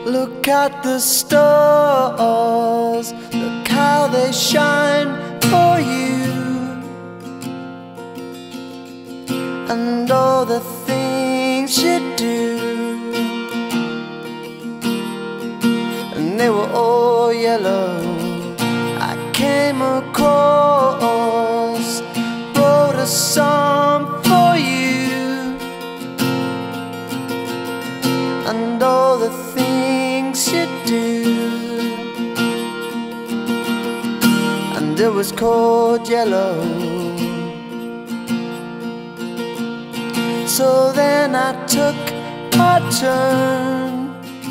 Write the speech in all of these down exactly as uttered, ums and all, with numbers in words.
Look at the stars, look how they shine for you, and all the things you do, and they were all yellow. I came across, wrote a song for you, and all the things you do, and it was called yellow. So then I took my turn.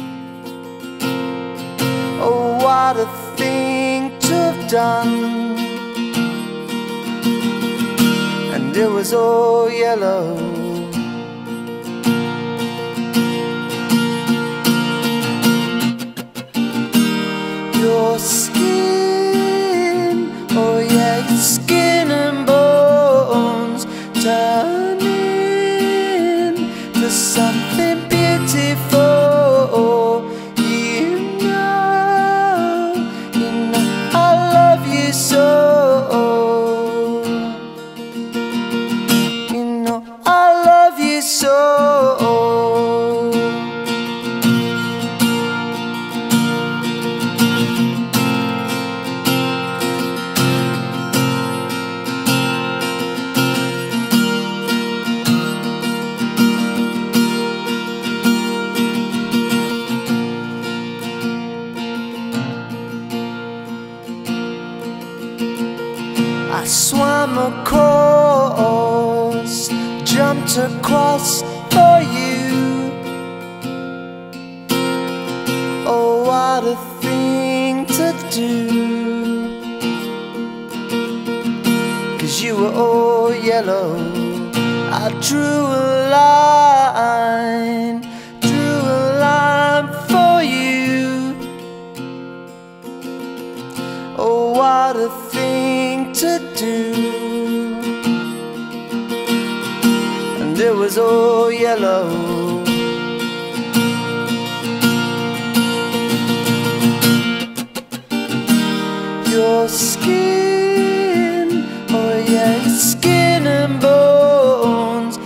Oh, what a thing to have done. And it was all yellow. Your skin, oh yeah, your skin and bones turning to something beautiful. You know, you know I love you so. You know I love you so. I swam across, jumped across for you. Oh, what a thing to do, 'cause you were all yellow. I drew a line, drew a line for you. Oh, what a thing to do, and it was all yellow. Your skin, oh yeah, your skin and bones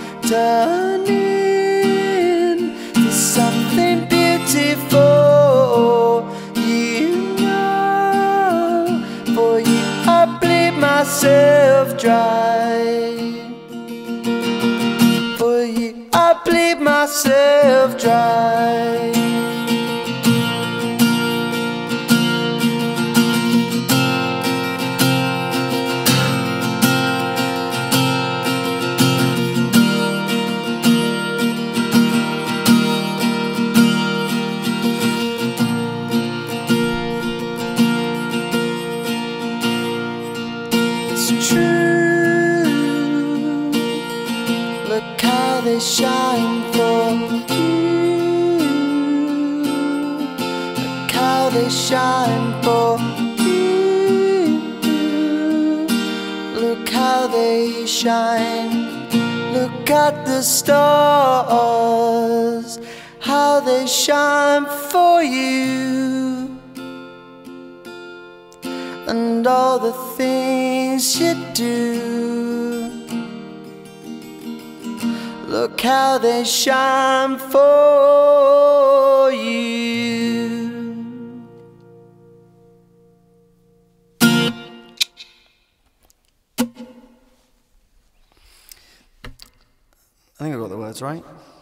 turning to something beautiful. You know, for you I bleed myself dry. For you I bleed myself dry. It's true, look how they shine for you. Look how they shine for you. Look how they shine. Look at the stars, how they shine for you, and all the things you do. Look how they shine for you. I think I got the words right.